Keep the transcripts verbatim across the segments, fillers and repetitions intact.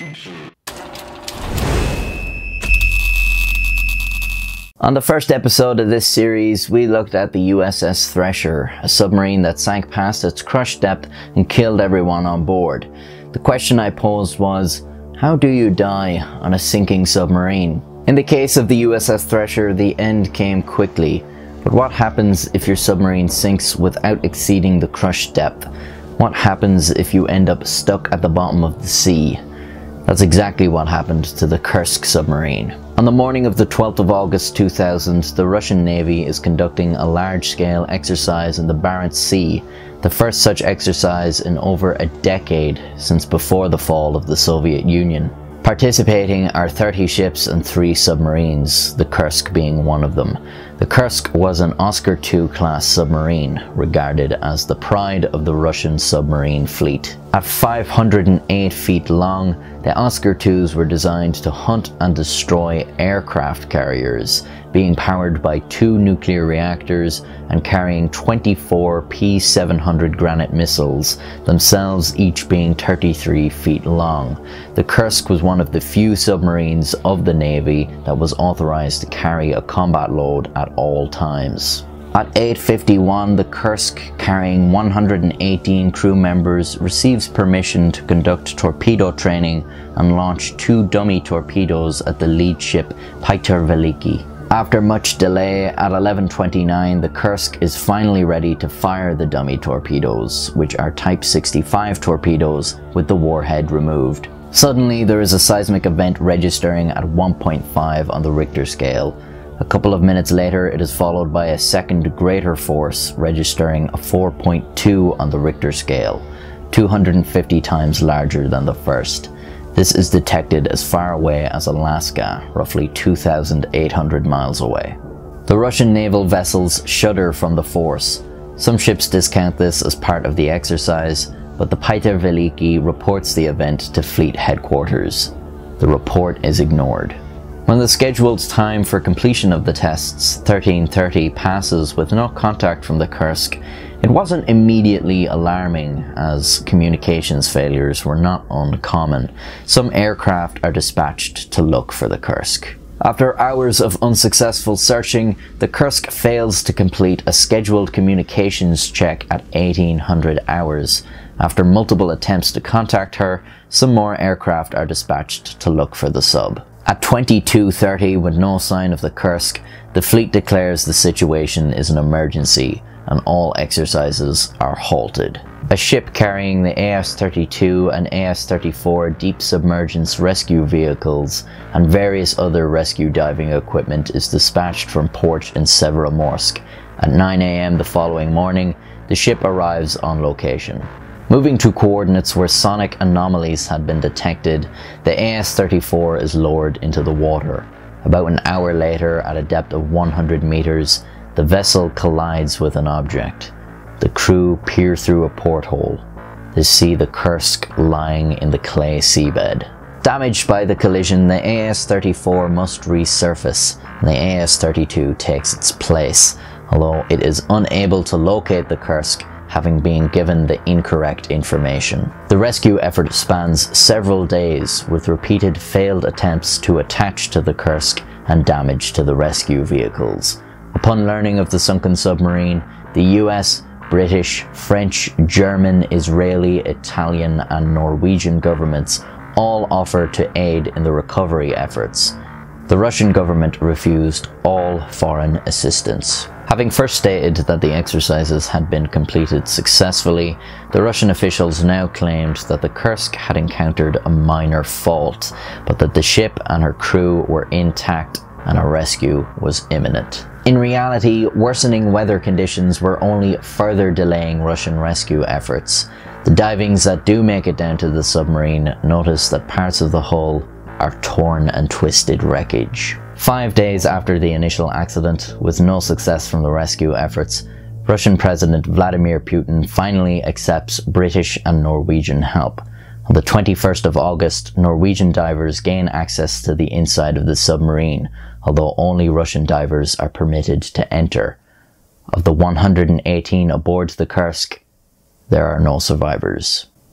On the first episode of this series, we looked at the U S S Thresher, a submarine that sank past its crush depth and killed everyone on board. The question I posed was, how do you die on a sinking submarine? In the case of the U S S Thresher, the end came quickly. But what happens if your submarine sinks without exceeding the crush depth? What happens if you end up stuck at the bottom of the sea? That's exactly what happened to the Kursk submarine. On the morning of the twelfth of August two thousand, the Russian Navy is conducting a large-scale exercise in the Barents Sea, the first such exercise in over a decade since before the fall of the Soviet Union. Participating are thirty ships and three submarines, the Kursk being one of them. The Kursk was an Oscar two class submarine, regarded as the pride of the Russian submarine fleet. At five hundred eight feet long, the Oscar twos were designed to hunt and destroy aircraft carriers, being powered by two nuclear reactors and carrying twenty-four P seven hundred Granite missiles, themselves each being thirty-three feet long. The Kursk was one of the few submarines of the Navy that was authorized to carry a combat load at all times. At eight fifty-one, the Kursk, carrying one hundred eighteen crew members, receives permission to conduct torpedo training and launch two dummy torpedoes at the lead ship Pyotr Veliki. After much delay, at eleven twenty-nine, the Kursk is finally ready to fire the dummy torpedoes, which are Type sixty-five torpedoes with the warhead removed. Suddenly, there is a seismic event registering at one point five on the Richter scale. A couple of minutes later, it is followed by a second greater force registering a four point two on the Richter scale, two hundred fifty times larger than the first. This is detected as far away as Alaska, roughly two thousand eight hundred miles away. The Russian naval vessels shudder from the force. Some ships discount this as part of the exercise, but the Pyotr Veliki reports the event to fleet headquarters. The report is ignored. When the scheduled time for completion of the tests, thirteen thirty, passes with no contact from the Kursk, it wasn't immediately alarming, as communications failures were not uncommon. Some aircraft are dispatched to look for the Kursk. After hours of unsuccessful searching, the Kursk fails to complete a scheduled communications check at eighteen hundred hours. After multiple attempts to contact her, some more aircraft are dispatched to look for the sub. At twenty-two thirty, with no sign of the Kursk, the fleet declares the situation is an emergency and all exercises are halted. A ship carrying the A S thirty-two and A S thirty-four deep submergence rescue vehicles and various other rescue diving equipment is dispatched from port in Severomorsk. At nine A M the following morning, the ship arrives on location. Moving to coordinates where sonic anomalies had been detected, the A S thirty-four is lowered into the water. About an hour later, at a depth of one hundred meters, the vessel collides with an object. The crew peer through a porthole. They see the Kursk lying in the clay seabed. Damaged by the collision, the A S thirty-four must resurface, and the A S thirty-two takes its place, although it is unable to locate the Kursk, having been given the incorrect information. The rescue effort spans several days, with repeated failed attempts to attach to the Kursk and damage to the rescue vehicles. Upon learning of the sunken submarine, the U S, British, French, German, Israeli, Italian, and Norwegian governments all offered to aid in the recovery efforts. The Russian government refused all foreign assistance. Having first stated that the exercises had been completed successfully, the Russian officials now claimed that the Kursk had encountered a minor fault, but that the ship and her crew were intact and a rescue was imminent. In reality, worsening weather conditions were only further delaying Russian rescue efforts. The divings that do make it down to the submarine notice that parts of the hull are torn and twisted wreckage. Five days after the initial accident, with no success from the rescue efforts, Russian President Vladimir Putin finally accepts British and Norwegian help. On the twenty-first of August, Norwegian divers gain access to the inside of the submarine, although only Russian divers are permitted to enter. Of the one hundred eighteen aboard the Kursk, there are no survivors.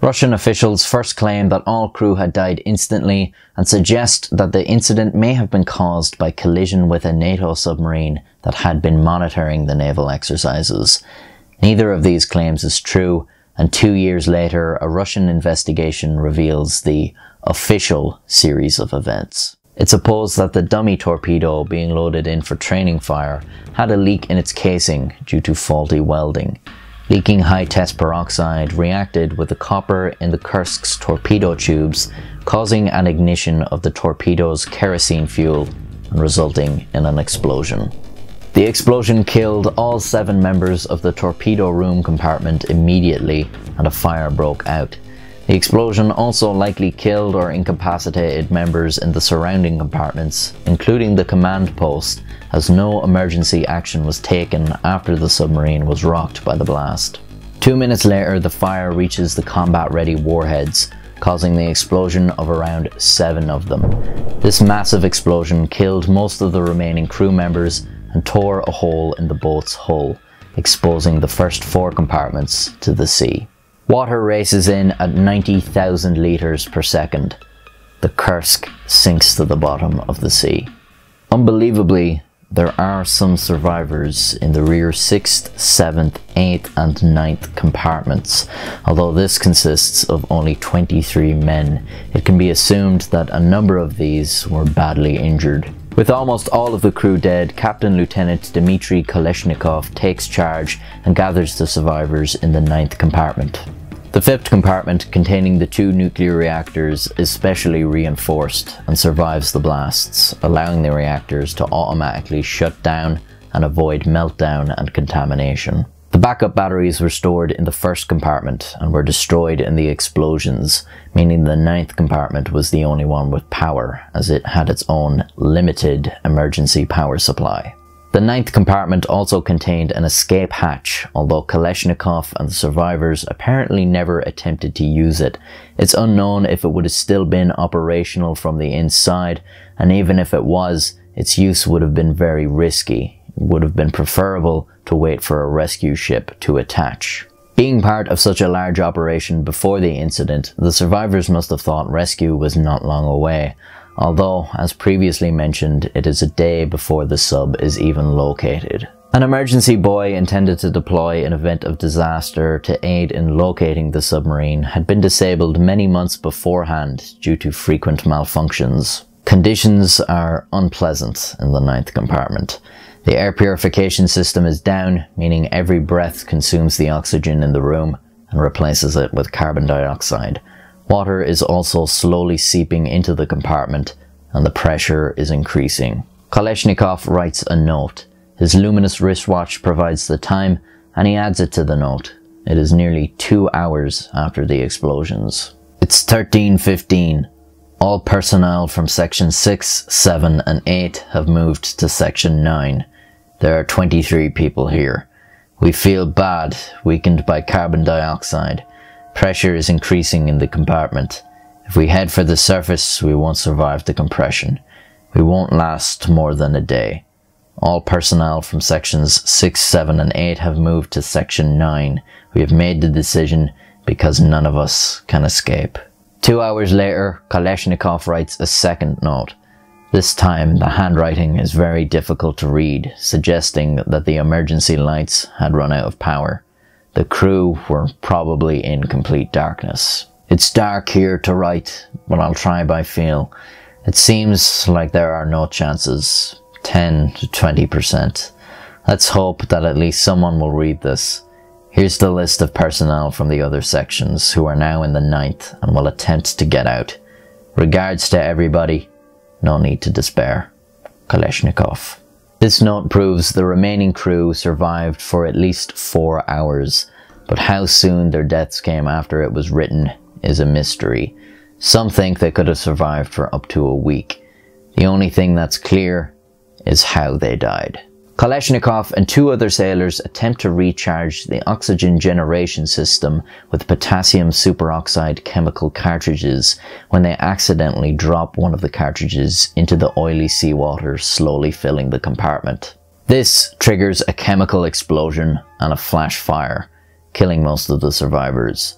Russian officials first claimed that all crew had died instantly and suggest that the incident may have been caused by collision with a NATO submarine that had been monitoring the naval exercises. Neither of these claims is true, and two years later a Russian investigation reveals the official series of events. It's supposed that the dummy torpedo being loaded in for training fire had a leak in its casing due to faulty welding. Leaking high-test peroxide reacted with the copper in the Kursk's torpedo tubes, causing an ignition of the torpedo's kerosene fuel and resulting in an explosion. The explosion killed all seven members of the torpedo room compartment immediately, and a fire broke out. The explosion also likely killed or incapacitated members in the surrounding compartments, including the command post, as no emergency action was taken after the submarine was rocked by the blast. Two minutes later, the fire reaches the combat-ready warheads, causing the explosion of around seven of them. This massive explosion killed most of the remaining crew members and tore a hole in the boat's hull, exposing the first four compartments to the sea. Water races in at ninety thousand litres per second. The Kursk sinks to the bottom of the sea. Unbelievably, there are some survivors in the rear sixth, seventh, eighth and ninth compartments. Although this consists of only twenty-three men, it can be assumed that a number of these were badly injured. With almost all of the crew dead, Captain Lieutenant Dmitry Kolesnikov takes charge and gathers the survivors in the ninth compartment. The fifth compartment, containing the two nuclear reactors, is specially reinforced and survives the blasts, allowing the reactors to automatically shut down and avoid meltdown and contamination. The backup batteries were stored in the first compartment and were destroyed in the explosions, meaning the ninth compartment was the only one with power, as it had its own limited emergency power supply. The ninth compartment also contained an escape hatch, although Kolesnikov and the survivors apparently never attempted to use it. It's unknown if it would have still been operational from the inside, and even if it was, its use would have been very risky. It would have been preferable to wait for a rescue ship to attach. Being part of such a large operation before the incident, the survivors must have thought rescue was not long away. Although, as previously mentioned, it is a day before the sub is even located. An emergency buoy intended to deploy in event of disaster to aid in locating the submarine had been disabled many months beforehand due to frequent malfunctions. Conditions are unpleasant in the ninth compartment. The air purification system is down, meaning every breath consumes the oxygen in the room and replaces it with carbon dioxide. Water is also slowly seeping into the compartment, and the pressure is increasing. Kolesnikov writes a note. His luminous wristwatch provides the time, and he adds it to the note. It is nearly two hours after the explosions. It's thirteen fifteen. All personnel from Section six, seven and eight have moved to Section nine. There are twenty-three people here. We feel bad, weakened by carbon dioxide. Pressure is increasing in the compartment. If we head for the surface, we won't survive the compression. We won't last more than a day. All personnel from sections six, seven and eight have moved to section nine. We have made the decision because none of us can escape. Two hours later, Kolesnikov writes a second note. This time, the handwriting is very difficult to read, suggesting that the emergency lights had run out of power. The crew were probably in complete darkness. It's dark here to write, but I'll try by feel. It seems like there are no chances. ten to twenty percent. Let's hope that at least someone will read this. Here's the list of personnel from the other sections who are now in the ninth and will attempt to get out. Regards to everybody. No need to despair. Kolesnikov. This note proves the remaining crew survived for at least four hours, but how soon their deaths came after it was written is a mystery. Some think they could have survived for up to a week. The only thing that's clear is how they died. Kolesnikov and two other sailors attempt to recharge the oxygen generation system with potassium superoxide chemical cartridges when they accidentally drop one of the cartridges into the oily seawater, slowly filling the compartment. This triggers a chemical explosion and a flash fire, killing most of the survivors.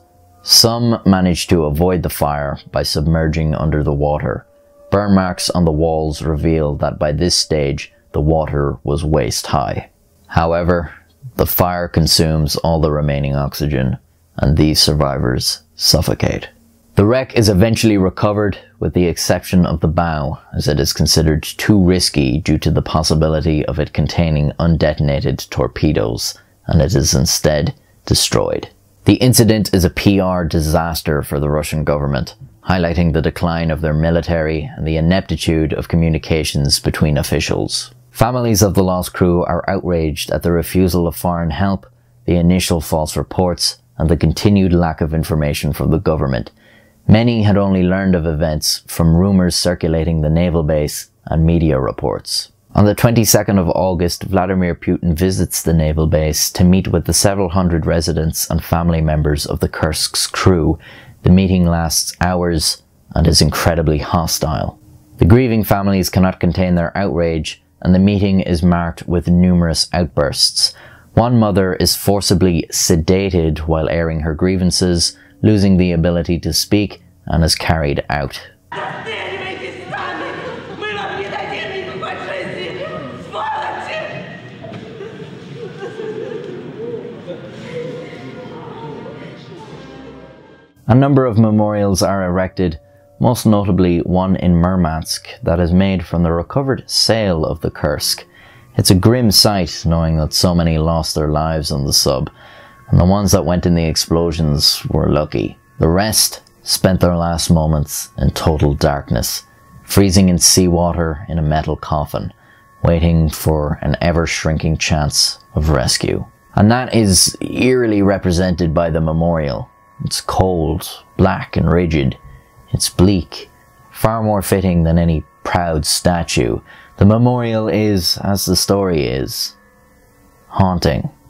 Some managed to avoid the fire by submerging under the water. Burn marks on the walls reveal that by this stage the water was waist high. However, the fire consumes all the remaining oxygen, and these survivors suffocate. The wreck is eventually recovered, with the exception of the bow, as it is considered too risky due to the possibility of it containing undetonated torpedoes, and it is instead destroyed. The incident is a P R disaster for the Russian government, highlighting the decline of their military and the ineptitude of communications between officials. Families of the lost crew are outraged at the refusal of foreign help, the initial false reports, and the continued lack of information from the government. Many had only learned of events from rumours circulating the naval base and media reports. On the twenty-second of August, Vladimir Putin visits the naval base to meet with the several hundred residents and family members of the Kursk's crew. The meeting lasts hours and is incredibly hostile. The grieving families cannot contain their outrage, and the meeting is marked with numerous outbursts. One mother is forcibly sedated while airing her grievances, losing the ability to speak, and is carried out. A number of memorials are erected, most notably one in Murmansk that is made from the recovered sail of the Kursk. It's a grim sight knowing that so many lost their lives on the sub, and the ones that went in the explosions were lucky. The rest spent their last moments in total darkness, freezing in seawater in a metal coffin, waiting for an ever-shrinking chance of rescue. And that is eerily represented by the memorial. It's cold, black and rigid. It's bleak, far more fitting than any proud statue. The memorial is, as the story is, haunting.